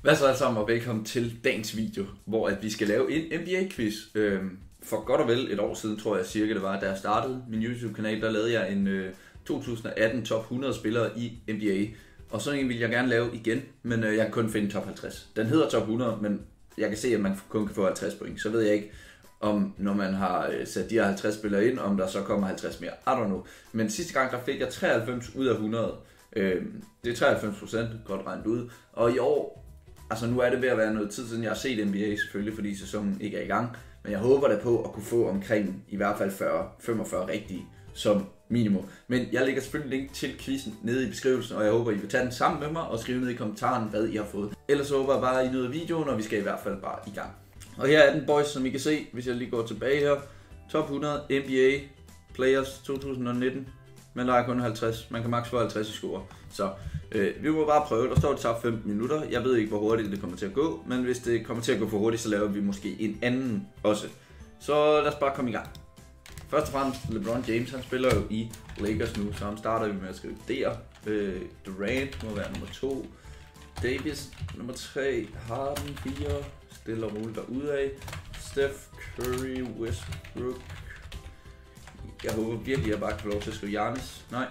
Hvad så alle sammen, og velkommen til dagens video, hvor vi skal lave en NBA-quiz. For godt og vel et år siden, tror jeg cirka det var, da jeg startede min YouTube-kanal, der lavede jeg en 2018 top 100 spillere i NBA. Og sådan en vil jeg gerne lave igen, men jeg kan kun finde top 50. Den hedder top 100, men jeg kan se, at man kun kan få 50 point. Så ved jeg ikke, om når man har sat de her 50 spillere ind, om der så kommer 50 mere. I don't know. Men sidste gang, der fik jeg 93 ud af 100. Det er 93%, godt regnet ud. Og i år, altså nu er det ved at være noget tid siden, jeg har set NBA selvfølgelig, fordi sæsonen ikke er i gang. Men jeg håber da på at kunne få omkring i hvert fald 40-45 rigtige som minimum. Men jeg lægger selvfølgelig link til quizzen nede i beskrivelsen, og jeg håber, I vil tage den sammen med mig og skrive ned i kommentaren, hvad I har fået. Ellers håber jeg bare, I nyder videoen, og vi skal i hvert fald bare i gang. Og her er den, boys, som I kan se, hvis jeg lige går tilbage her. Top 100 NBA Players 2019. Man leger kun 50. Man kan maks få 50 i score. Så vi må bare prøve. Der står det tager 15 minutter. Jeg ved ikke, hvor hurtigt det kommer til at gå. Men hvis det kommer til at gå for hurtigt, så laver vi måske en anden også. Så lad os bare komme i gang. Først og fremmest, LeBron James, han spiller jo i Lakers nu. Så han starter vi med at skrive der. Durant må være nummer 2. Davis nummer 3. Harden 4. Stille og roligt derudad. Steph Curry, Westbrook. Jeg håber virkelig, at jeg bare kan få lov til at skrive Giannis. Nej.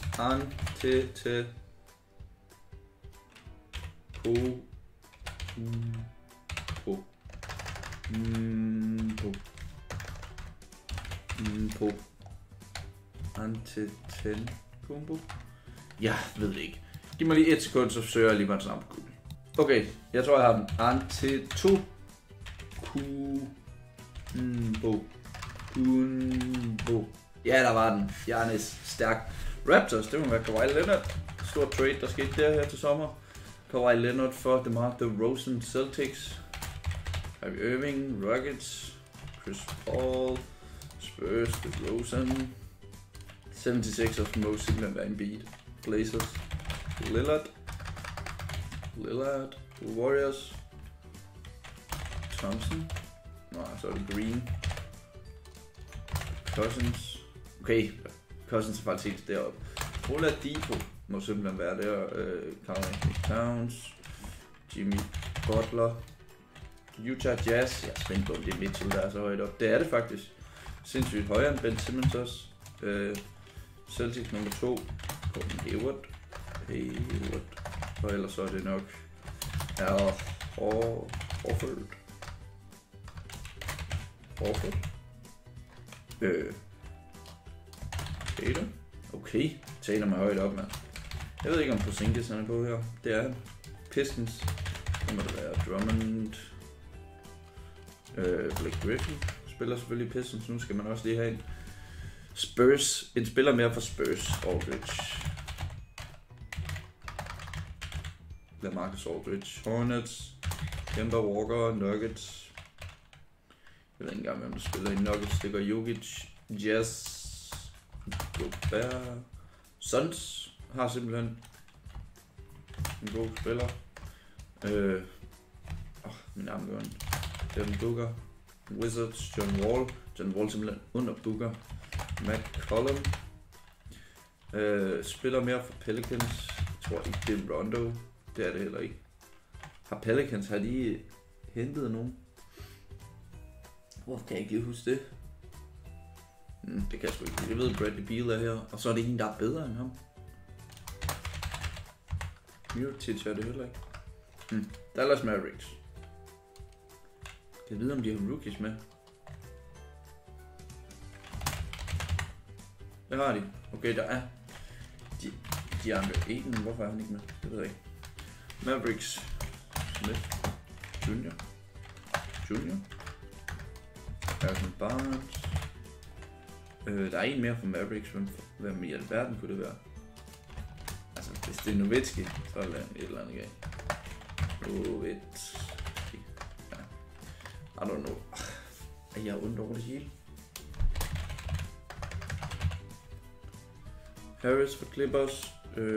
Antetokounmpo. Jeg ved det ikke. Giv mig lige et sekund, så søger jeg lige mig sammen på Google. Okay, jeg tror, jeg har den. Antetokounmpo. Ja, der var den. Giannis, stærk. Raptors, det må være Kawhi Leonard. Stor trade, der skete der her til sommer. Kawhi Leonard for DeMar DeRozan Celtics. Kyrie Irving, Rockets. Chris Paul. Spurs, DeRozan. 76ers må simpelthen være Embiid. Blazers. Lillard. Warriors. Thompson. Nå, så er det Green. Cousins. Okay, Cousins er faktisk deroppe. Oladipo må simpelthen være der. Karl Anthony Towns. Jimmy Butler. Utah Jazz. Jeg er spændt på, om det er Mitchell, der er så højt op. Det er det faktisk. Sindssygt højere end Ben Simmons også. Celtics nummer 2. Gordon Hayward. Og ellers så er det nok Horford. Tatum. Okay, Tatum er højt op, mand. Jeg ved ikke, om Porzingis er på her. Det er Pistons. Så må det være Drummond. Blake Griffin spiller selvfølgelig Pistons. Nu skal man også lige have en Spurs. En spiller mere for Spurs. Aldridge. LaMarcus Aldridge. Hornets. Kemba Walker. Nuggets. Jeg ved ikke engang, hvem der spiller i Nuggets. Det går Jokic. Jazz. Gobert. Suns har simpelthen en god spiller. Min arm gør en. Devin Booker. Wizards. John Wall simpelthen under Booker. McCollum. Spiller mere for Pelicans. Jeg tror ikke, det er Rondo. Det er det heller ikke. Har de hentet nogen? Hvorfor kan jeg ikke lige huske det? Det kan jeg sgu ikke. Jeg ved, Bradley Beal er her. Og så er det en, der er bedre end ham. Mirotic er det heller ikke. Dallas Mavericks. Kan jeg vide, om de har rookies med? Det har de. Okay, der er de andre. Aiden, hvorfor er han ikke med? Det ved jeg ikke. Mavericks. Smith. Junior. Harrison Barnes. Der er en mere fra Mavericks. Hvem i alverden kunne det være? Altså, hvis det er Nowitzki, så er der et eller andet galt. Nowitzki. Ja. I don't know. Jeg er ondt over det hele. Harris for Clippers.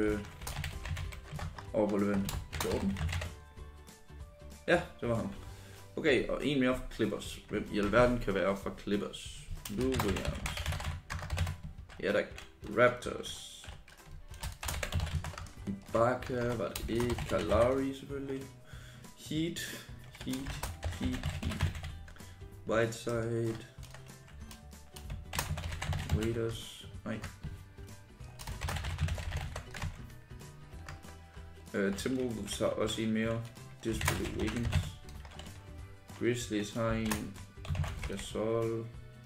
Og hvor løber Jordan? Ja, det var ham. Okay, og en mere fra Clippers. Hvem i alverden kan være fra Clippers? Lou Williams. Ja, der Raptors. Ibaka var det ikke. Kyle Lowry selvfølgelig. Heat. Whiteside. Raiders. Nej. Timberwolves har også en mere. Desperate Wiggins. Grizzlies har en. Gasol.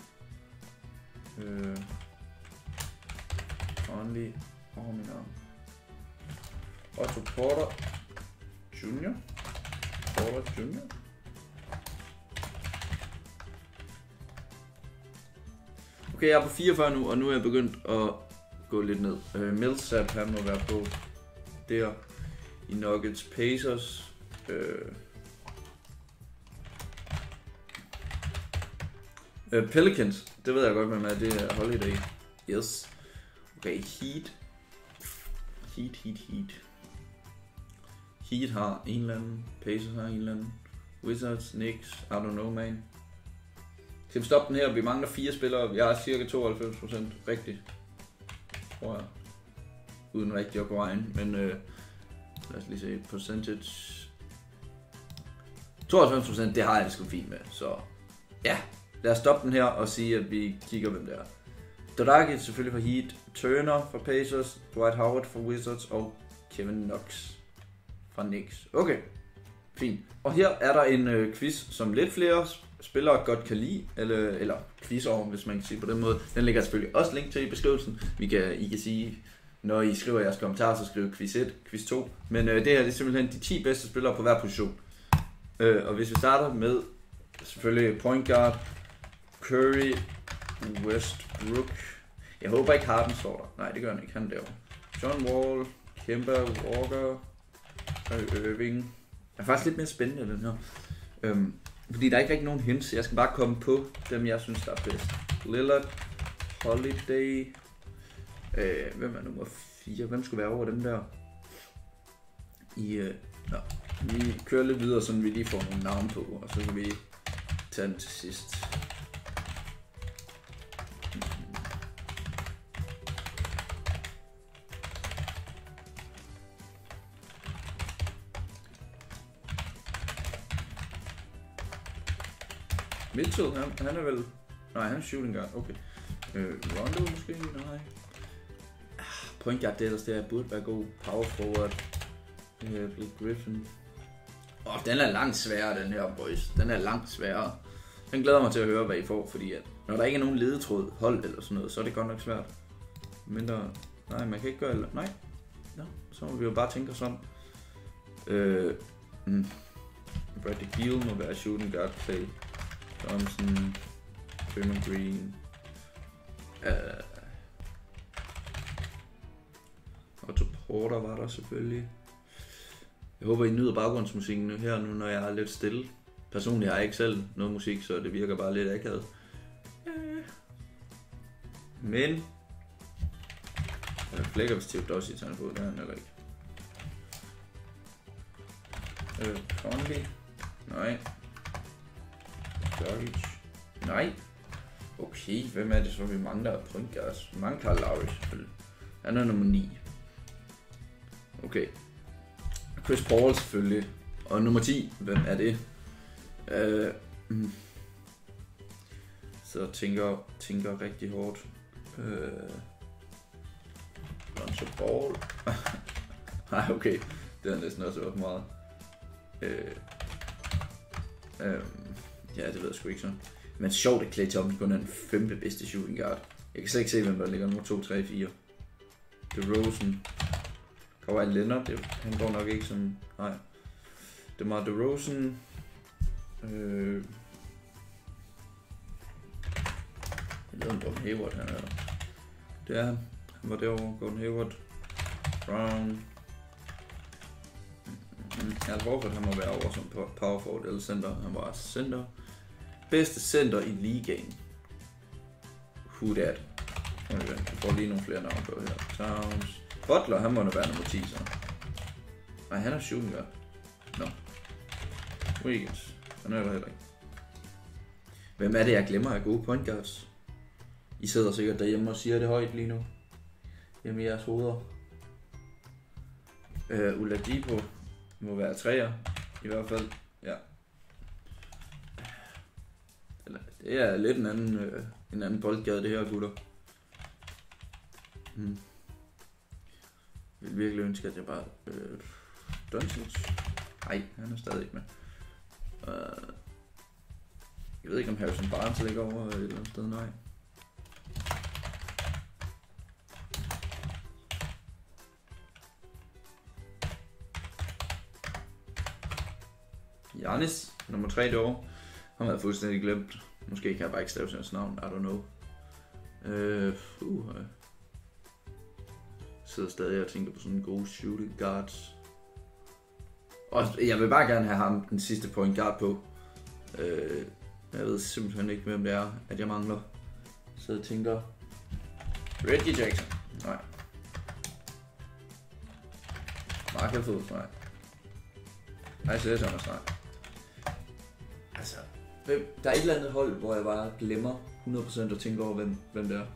Conley. Min arm. Otto Porter Jr. Okay, jeg er på 44 nu, og nu er jeg begyndt at gå lidt ned. Millsap, han må være på der i Nuggets. Pacers. Pelicans, det ved jeg godt, hvem er. Det er Holiday. Yes. Okay, Heat. Heat har en eller anden. Pacers har en eller anden. Wizards, Knicks, I don't know, man. Skal vi stoppe den her? Vi mangler 4 spillere. Jeg er cirka 92% rigtigt. Tror jeg. Uden rigtig at gå vejen. Men lad os lige se. Percentage. 92%, det har jeg det sgu fint med. Så ja, lad os stoppe den her og sige, at vi kigger, hvem det er. Dragic selvfølgelig for Heat. Turner for Pacers. Dwight Howard for Wizards. Og Kevin Knox fra Knicks. Okay, fint. Og her er der en quiz, som lidt flere spillere godt kan lide, eller quiz over, hvis man kan sige på den måde. Den ligger selvfølgelig også link til i beskrivelsen. I kan sige, når I skriver jeres kommentarer, så skriv quiz 1, quiz 2. Men det her det er simpelthen de 10 bedste spillere på hver position. Og hvis vi starter med selvfølgelig point guard, Curry, Westbrook. Jeg håber ikke Harden står der. Nej, det gør han ikke. Han er derovre. John Wall, Kemba Walker, Irving. Det er faktisk lidt mere spændende, den her. Fordi der er ikke rigtig nogen hints. Jeg skal bare komme på dem, jeg synes, der er bedst. Lillard, Holiday. Hvem er nummer 4? Hvem skulle være over dem der? Vi kører lidt videre, så vi lige får nogle navne på, og så kan vi tage den til sidst. Mitchell, han er vel... Nej, han er shooting guard, okay. Rondo måske? Nej. Point guard, det er ellers det, jeg burde være god. Power forward. Blake Griffin. Den er langt sværere, den her, boys. Den er langt sværere. Den glæder mig til at høre, hvad I får, fordi at når der ikke er nogen ledetråd, hold eller sådan noget, så er det godt nok svært. Mindre... Nej, man kan ikke gøre... Nej. Nå, så må vi jo bare tænke os om. Bradley Beal må være shooting guard, Clay Thompson, Draymond Green, Otto Porter var der selvfølgelig. Jeg håber I nyder baggrundsmusikken nu her, når jeg er lidt stille. Personligt har jeg ikke selv noget musik, så det virker bare lidt akavet. Men jeg flækker hvis Steve Dossi tager på, det er han eller ikke. Conley. Nej. Dragic. Nej. Okay, hvem er det så, vi mangler af point guards? Vi mangler Kyle Lowry selvfølgelig. Han er nummer 9. Okay. Chris Paul selvfølgelig. Og nummer 10, hvem er det? Så tænker rigtig hårdt. Lonzo Ball. Nej, okay. Det er næsten også for meget. Ja, det ved jeg sgu ikke så. Men sjovt, at Klay Thompson kun er den 5. bedste shooting guard. Jeg kan slet ikke se, hvem der ligger nummer 2, 3, 4. DeRozan. Kawhi Leonard, han går nok ikke som... Nej. DeMar DeRozan. Jeg ved, om Gordon Hayward han er der. Det er han. Han var derovre. Gordon Hayward. Brown. Al Horford, han må være over som power forward eller center. Han var center. Bedste center i ligaen. Who that? Jeg får lige nogle flere navne på her. Towns. Butler, han må da være nummer 10 så. Nej, han er shooting guard. Nå. Wiggins. Han er der heller ikke. Hvem er det, jeg glemmer af gode point guards? I sidder sikkert derhjemme og siger det højt lige nu. Hjemme i jeres hoveder. Oladipo må være 3'er. I hvert fald, ja. Eller, det er lidt en anden boldgade, det her, gutter. Jeg vil virkelig ønske, at jeg bare... Doncic? Nej, han er stadig ikke med. Jeg ved ikke, om Harrison Barnes ligger over et eller andet sted, nej. Giannis, nummer 3 det år. Han havde fuldstændig glemt. Måske kan jeg bare ikke stave sin navn, I don't know. Sidder stadig og tænker på sådan en god shooting guards. Og jeg vil bare gerne have ham den sidste point guard på. Jeg ved simpelthen ikke, hvem det er, at jeg mangler. Så jeg tænker... Reggie Jackson. Nej. Markel Fultz. Nej. Isaiah Thomas. Nej. Altså... Der er et eller andet hold, hvor jeg bare glemmer 100% at tænke over, hvem det er.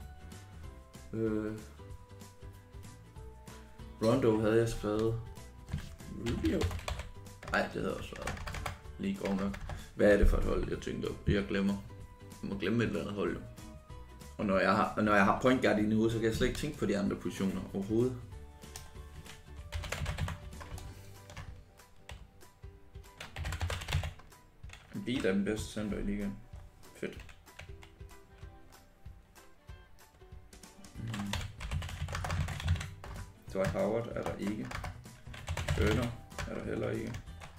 Rondo havde jeg skrevet. Rubio? Nej, det havde også været lige grov nok. Hvad er det for et hold, jeg tænker, jeg glemmer? Jeg må glemme et eller andet hold. Og når jeg har point guard i nu, så kan jeg slet ikke tænke på de andre positioner overhovedet. Embiid er den bedste center i ligaen. Fedt. Dwight Howard er der ikke. Turner er der heller ikke.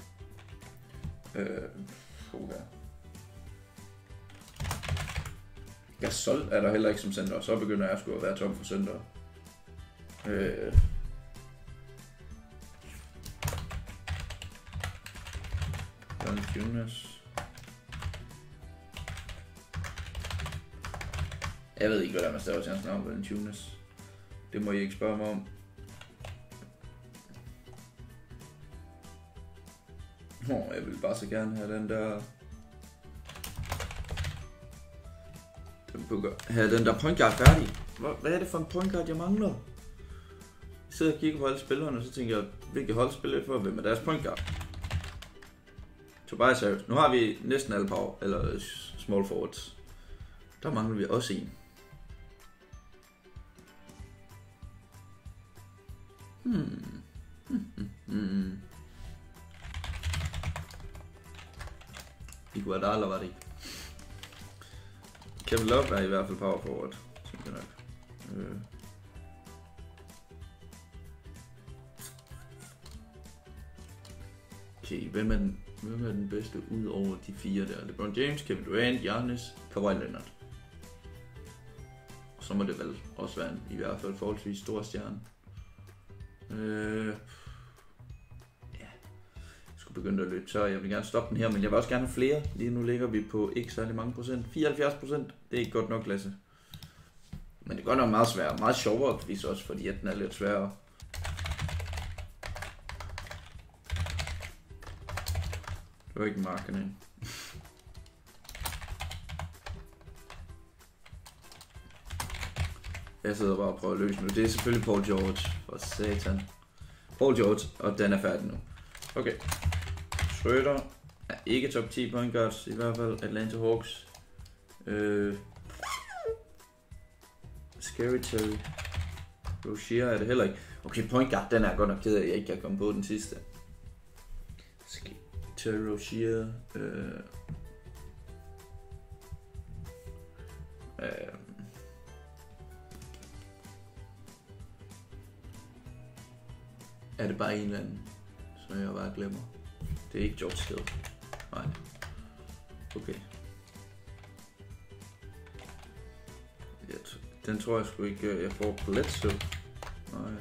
Gasol er der heller ikke som center, så begynder jeg sgu at være tom for center. Valanciunas. Jeg ved ikke, hvad der er med stavet til hans navn, Valanciunas. Det må I ikke spørge mig om. Jeg vil bare så gerne have den der... Have den der point guard færdig. Hvad er det for en point guard, jeg mangler? Jeg sidder og kigger på alle spillerne, og så tænker jeg, hvilket hold spiller det for, hvem er deres point guard? Tobias Harris. Nu har vi næsten alle power, eller small forwards. Der mangler vi også en. Iguodala var det ikke. Kevin Love er i hvert fald power forward, tænker jeg nok. Okay, hvem er den bedste ud over de 4 der? LeBron James, Kevin Durant, Giannis, Kawhi Leonard. Og så må det vel også være i hvert fald forholdsvis stor stjerne. Begyndt at løbe tør. Jeg vil gerne stoppe den her, men jeg vil også gerne have flere. Lige nu ligger vi på ikke særlig mange procent. 74%. Det er ikke godt nok, Lasse. Men det er godt nok meget sværere. Meget sjovere quiz også, fordi at den er lidt sværere. Det var ikke markerne. Jeg sidder bare og prøver at løse nu. Det er selvfølgelig Paul George. For satan. Paul George, og den er færdig nu. Okay. Schröder er ikke top 10 point guards, i hvert fald Atlanta Hawks. Scary Terry Rozier er det heller ikke. Okay, point guard, den er godt nok ked af, at jeg ikke kan komme på den sidste. Terry Rozier. Er det bare en eller anden, som jeg bare glemmer? Det er ikke George Hill. Nej. Okay. Den tror jeg sgu ikke, jeg får Bledsoe. Nej.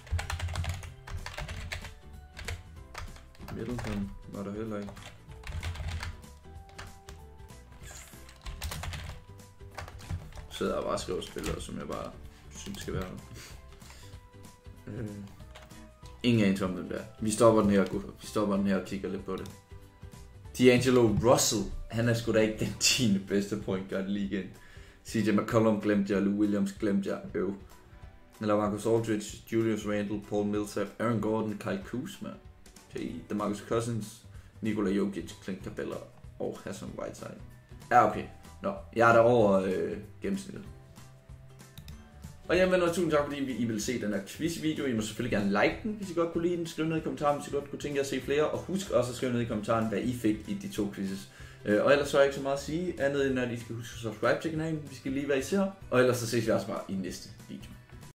Middleton var der heller ikke. Så sidder jeg bare og skriver spillere, som jeg bare synes skal være der. Ingen anelse om den der. Vi stopper den her, gutter. Vi stopper den her og kigger lidt på det. D'Angelo Russell. Han er sgu da ikke den 10. bedste point guard i ligaen. CJ McCollum glemte jeg. Lou Williams glemte jeg. Eller Marcus Aldridge, Julius Randle, Paul Millsap, Aaron Gordon, Kyle Kuzma. Okay, DeMarcus Cousins, Nikola Jokic, Clint Capella og Hassan Whiteside. Ja, okay. Nå, jeg er der over gennemsnittet. Og jamen, tusind tak fordi I vil se den her quiz-video. I må selvfølgelig gerne like den, hvis I godt kunne lide den. Skriv ned i kommentaren, hvis I godt kunne tænke jer at se flere. Og husk også at skrive ned i kommentaren, hvad I fik i de 2 quizzes. Og ellers så er jeg ikke så meget at sige, andet end at I skal huske at subscribe til kanalen, hvis I skal lige hvad I ser. Og ellers så ses vi også bare i næste video.